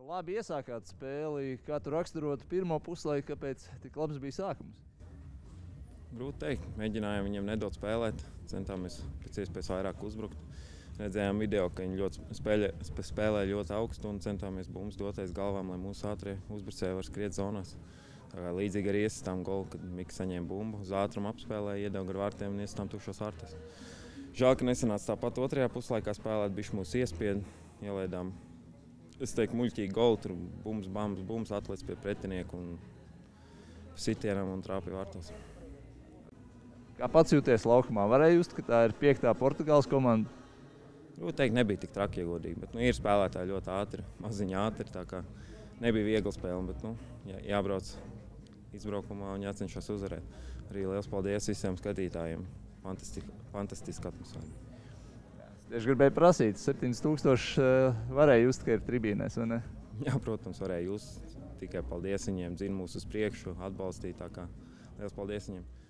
Labi iesākāt spēli. Kā tu raksturotu pirmo puslaiku, kāpēc tik labs bija sākums? Grūti teikt. Mēģinājām viņiem nedot spēlēt. Centāmies pēc iespējas vairāk uzbrukt. Redzējām video, ka viņi spēlē ļoti augstu un centāmies bumbas doties galvām, lai mūsu ātrie uzbrucēji var skriet zonās. Līdzīgi arī iesistām golu, kad Mika saņēma bumbu, uz ātrumu apspēlēja, iedeva gar vārtiem un iesistām tukšos vārtos. Žēl, ka nesanāca tāpat otrajā puslaikā spēlēt, bišķi mūs iespied, ielaidām, es teiktu, muļķīgi golu, tur bumbas atlec pie pretinieku un sitienam un trāpīja vārtos. Kā pats jūties laukumā? Varēja just, ka tā ir 5. Portugāles komanda? Grūti teikt, nebija tik traki iegodīgi, bet ir spēlētāji ļoti ātri, maziņi ātri, tā kā nebija viegla spēle, bet jābrauc izbraukumā un jācenšas uzvarēt. Arī liels paldies visiem skatītājiem. Fantastiska atmosfēra. Es tieši gribēju prasīt, 7000 varēja just, ka ir tribīnēs, vai ne? Jā, protams, varēja just. Tikai paldies viņiem, dzina mūs uz priekšu, atbalstīt, tā kā liels paldies viņiem.